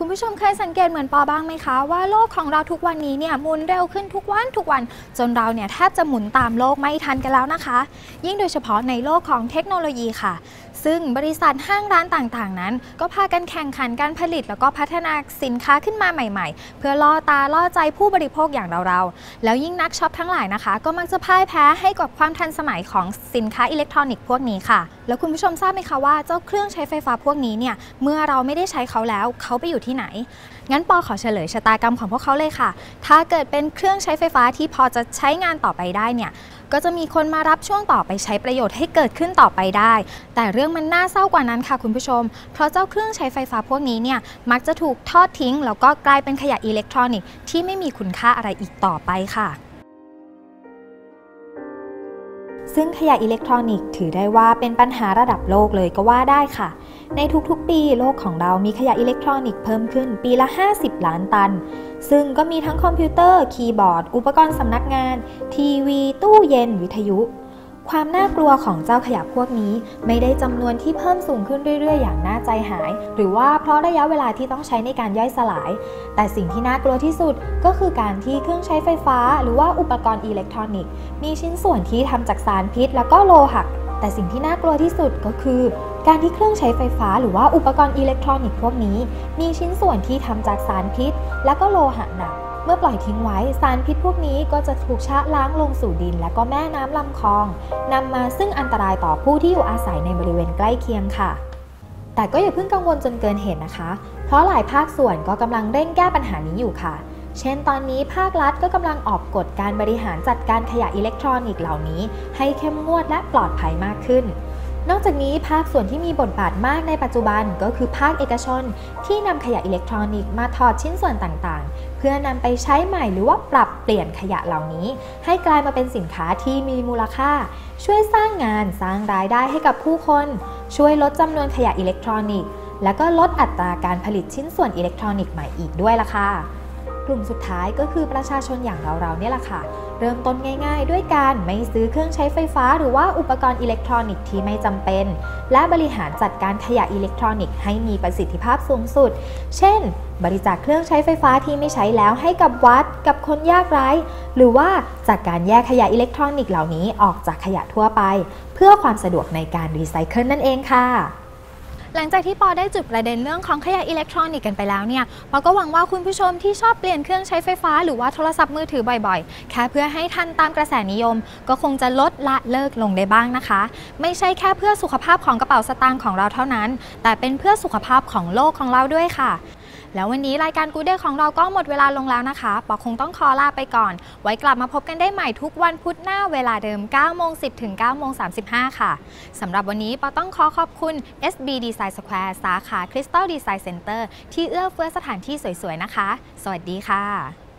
ผู้ชมเคยสังเกตเหมือนปอบ้างไหมคะว่าโลกของเราทุกวันนี้เนี่ยหมุนเร็วขึ้นทุกวันจนเราเนี่ยแทบจะหมุนตามโลกไม่ทันกันแล้วนะคะยิ่งโดยเฉพาะในโลกของเทคโนโลยีค่ะซึ่งบริษัทห้างร้านต่างๆนั้นก็พากันแข่งขันการผลิตแล้วก็พัฒนาสินค้าขึ้นมาใหม่ๆเพื่อล่อตาล่อใจผู้บริโภคอย่างเราๆแล้วยิ่งนักช็อปทั้งหลายนะคะก็มักจะพ่ายแพ้ให้กับความทันสมัยของสินค้าอิเล็กทรอนิกส์พวกนี้ค่ะแล้วคุณผู้ชมทราบไหมคะว่าเจ้าเครื่องใช้ไฟฟ้าพวกนี้เนี่ยเมื่อเราไม่ได้ใช้เขาแล้วเขาไปอยู่ที่ไหนงั้นปอขอเฉลยชะตากรรมของพวกเขาเลยค่ะถ้าเกิดเป็นเครื่องใช้ไฟฟ้าที่พอจะใช้งานต่อไปได้เนี่ยก็จะมีคนมารับช่วงต่อไปใช้ประโยชน์ให้เกิดขึ้นต่อไปได้แต่เรื่องมันน่าเศร้ากว่านั้นค่ะคุณผู้ชมเพราะเจ้าเครื่องใช้ไฟฟ้าพวกนี้เนี่ยมักจะถูกทอดทิ้งแล้วก็กลายเป็นขยะอิเล็กทรอนิกส์ที่ไม่มีคุณค่าอะไรอีกต่อไปค่ะซึ่งขยะอิเล็กทรอนิกส์ถือได้ว่าเป็นปัญหาระดับโลกเลยก็ว่าได้ค่ะในทุกๆปีโลกของเรามีขยะอิเล็กทรอนิกส์เพิ่มขึ้นปีละ50 ล้านตันซึ่งก็มีทั้งคอมพิวเตอร์คีย์บอร์ดอุปกรณ์สำนักงานทีวีตู้เย็นวิทยุความน่ากลัวของเจ้าขยะพวกนี้ไม่ได้จำนวนที่เพิ่มสูงขึ้นเรื่อยๆอย่างน่าใจหายหรือว่าเพราะระยะเวลาที่ต้องใช้ในการย่อยสลายแต่สิ่งที่น่ากลัวที่สุดก็คือการที่เครื่องใช้ไฟฟ้าหรือว่าอุปกรณ์อิเล็กทรอนิกส์มีชิ้นส่วนที่ทำจากสารพิษแล้วก็โลหะแต่สิ่งที่น่ากลัวที่สุดก็คือการที่เครื่องใช้ไฟฟ้าหรือว่าอุปกรณ์อิเล็กทรอนิกส์พวกนี้มีชิ้นส่วนที่ทำจากสารพิษและก็โลหะหนักเมื่อปล่อยทิ้งไว้สารพิษพวกนี้ก็จะถูกชะล้างลงสู่ดินและก็แม่น้ำลำคลองนำมาซึ่งอันตรายต่อผู้ที่อยู่อาศัยในบริเวณใกล้เคียงค่ะแต่ก็อย่าเพิ่งกังวลจนเกินเหตุนะคะเพราะหลายภาคส่วนก็กำลังเร่งแก้ปัญหานี้อยู่ค่ะเช่นตอนนี้ภาครัฐก็กำลังออกกฎการบริหารจัดการขยะอิเล็กทรอนิกส์เหล่านี้ให้เข้มงวดและปลอดภัยมากขึ้นนอกจากนี้ภาคส่วนที่มีบทบาทมากในปัจจุบันก็คือภาคเอกชนที่นำขยะอิเล็กทรอนิกส์มาถอดชิ้นส่วนต่างๆเพื่อนำไปใช้ใหม่หรือว่าปรับเปลี่ยนขยะเหล่านี้ให้กลายมาเป็นสินค้าที่มีมูลค่าช่วยสร้างงานสร้างรายได้ให้กับผู้คนช่วยลดจำนวนขยะอิเล็กทรอนิกส์และก็ลดอัตราการผลิตชิ้นส่วนอิเล็กทรอนิกส์ใหม่อีกด้วยล่ะค่ะกลุ่มสุดท้ายก็คือประชาชนอย่างเราเนี่ยแหละค่ะเริ่มต้นง่ายๆด้วยการไม่ซื้อเครื่องใช้ไฟฟ้าหรือว่าอุปกรณ์อิเล็กทรอนิกส์ที่ไม่จำเป็นและบริหารจัดการขยะอิเล็กทรอนิกส์ให้มีประสิทธิภาพสูงสุดเช่นบริจาคเครื่องใช้ไฟฟ้าที่ไม่ใช้แล้วให้กับวัดกับคนยากไร้หรือว่าจากการแยกขยะอิเล็กทรอนิกส์เหล่านี้ออกจากขยะทั่วไปเพื่อความสะดวกในการรีไซเคิลนั่นเองค่ะหลังจากที่ปอได้จุดประเด็นเรื่องของขยะอิเล็กทรอนิกส์กันไปแล้วเนี่ยปอก็หวังว่าคุณผู้ชมที่ชอบเปลี่ยนเครื่องใช้ไฟฟ้าหรือว่าโทรศัพท์มือถือบ่อยๆแค่เพื่อให้ทันตามกระแสนิยมก็คงจะลดละเลิกลงได้บ้างนะคะไม่ใช่แค่เพื่อสุขภาพของกระเป๋าสตางค์ของเราเท่านั้นแต่เป็นเพื่อสุขภาพของโลกของเราด้วยค่ะแล้ววันนี้รายการกูเดย์ของเราก็หมดเวลาลงแล้วนะคะปอคงต้องขอลาไปก่อนไว้กลับมาพบกันได้ใหม่ทุกวันพุธหน้าเวลาเดิม 9:10 ถึง 9:35 ค่ะสำหรับวันนี้ปอต้องขอบคุณ SB Design Square สาขา Crystal Design Center ที่เอื้อเฟื้อสถานที่สวยๆนะคะสวัสดีค่ะ